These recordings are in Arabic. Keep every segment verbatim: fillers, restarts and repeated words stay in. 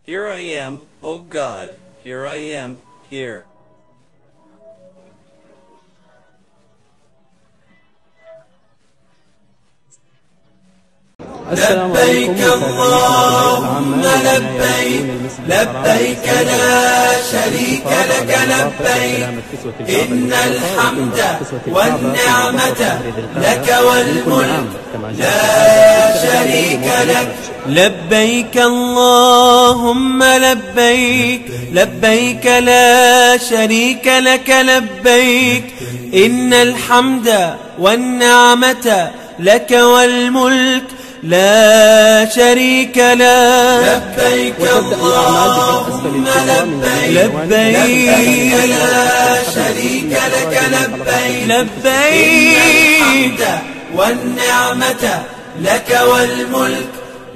Here I am, oh God, here I am, here. لبيك اللهم لبيك لبيك لا شريك لك لبيك إن الحمد والنعمة لك والملك لا شريك لك. لبيك اللهم لبيك لبيك لا شريك لك لبيك إن الحمد والنعمة لك والملك لا شريك لك. لبيك اللهم لبيك لبيك لا شريك لك لبيك لبيك والنعمة لك والملك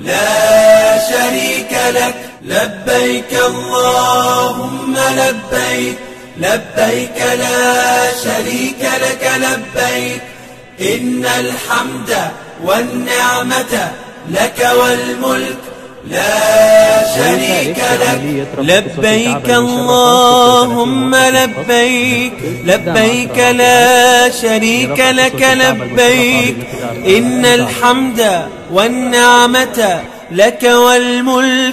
لا شريك لك. لبيك اللهم لبيك لبيك لا شريك لك لبيك إن الحمد والنعمة لك والملك لا شريك لك. لبيك اللهم لبيك لبيك لا شريك لك لبيك إن الحمد والنعمة لك والملك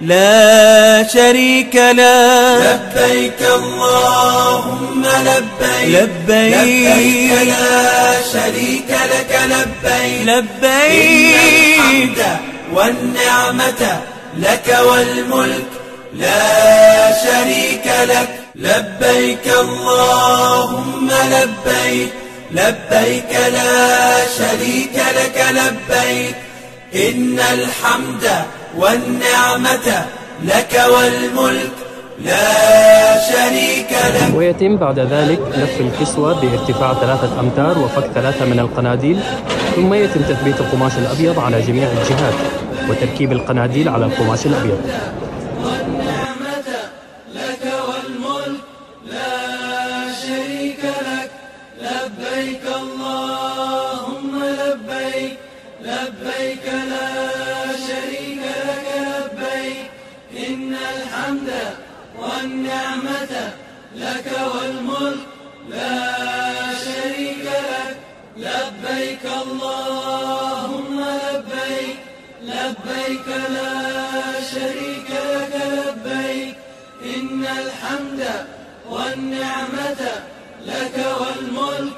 لا شريك لك. لبيك اللهم لبيك لبيك لا شريك لك لبيك لبيك والنعمة لك والملك لا شريك لك. لبيك اللهم لبيك لبيك لا شريك لك لبيك إن الحمد والنعمة لك والملك لا شريك لك. ويتم بعد ذلك لف الكسوة بارتفاع ثلاثة أمتار وفك ثلاثة من القناديل، ثم يتم تثبيت القماش الأبيض على جميع الجهات وتركيب القناديل على القماش الأبيض. والنعمة لك والملك لا شريك لك. لبيك اللهم لبيك لبيك لا شريك لك لبيك إن الحمد والنعمة لك والملك لا شريك لك. لبيك اللهم لبيك لبيك لا شريك لك لبيك إن الحمد والنعمة لك والملك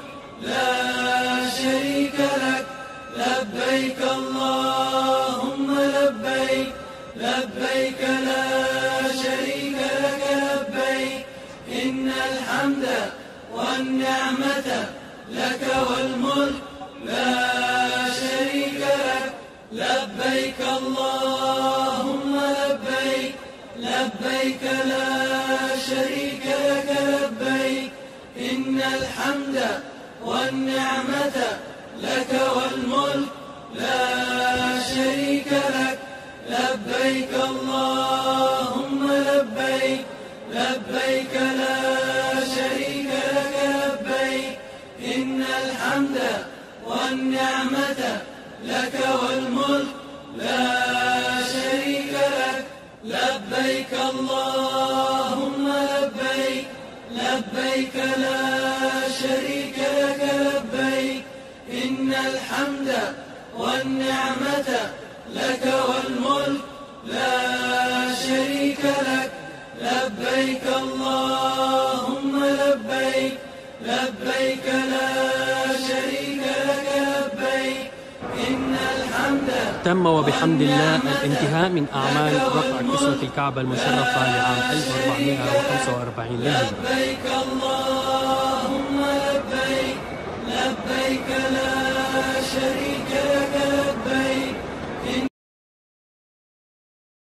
لا شريك لك. لبيك اللهم لبيك لبيك لا شريك لك لبيك إن الحمد والنعمة لك والملك لا شريك لك. لبيك اللهم لبيك لبيك لا شريك لك لبيك إن الحمد والنعمة لك والملك لا شريك لك. لبيك اللهم لبيك لبيك لا شريك لك لبيك إن الحمد والنعمة لك والملك لا شريك لك. لبيك اللهم لبيك لبيك لا شريك لك لبيك إن الحمد والنعمة لك والملك لا شريك لك. لبيك اللهم لبيك لبيك لا شريك لك لبيك إن الحمد. تم وبحمد الله الانتهاء من أعمال رفع كسوة الكعبة المشرفة لعام ألف وأربعمائة وخمسة وأربعين للهجرة. لبيك اللهم لبيك لبيك لا شريك